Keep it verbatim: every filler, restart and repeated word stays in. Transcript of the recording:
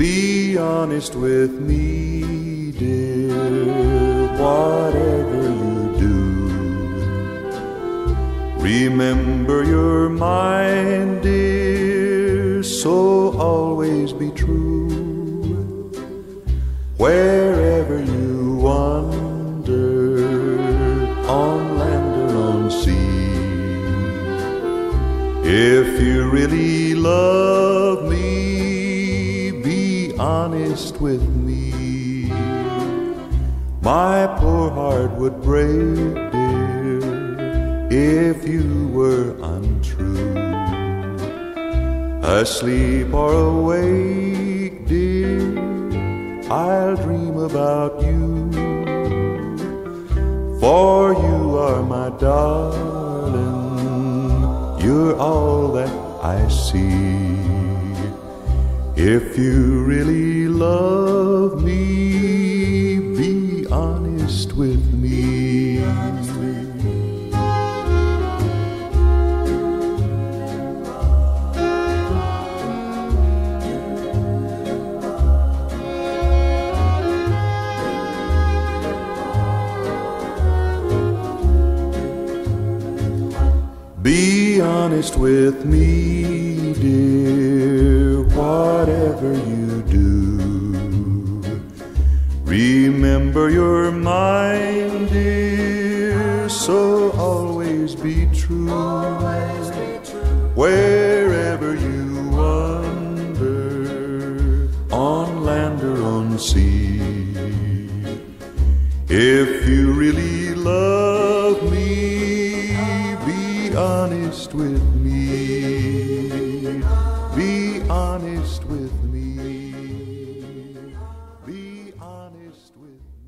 Be honest with me, dear, whatever you do. Remember you're mine, dear, so always be true. Wherever you wander, on land or on sea, if you really love me, be honest with me. My poor heart would break, dear, if you were untrue. Asleep or awake, dear, I'll dream about you. For you are my darling, you're all that I see. If you really love me, be honest with me. Be honest with me, dear, whatever you do. Remember you're mine, dear, so always be true. Wherever you wander, on land or on sea, if you really love me, be honest with me. Be honest with me. Be honest with me.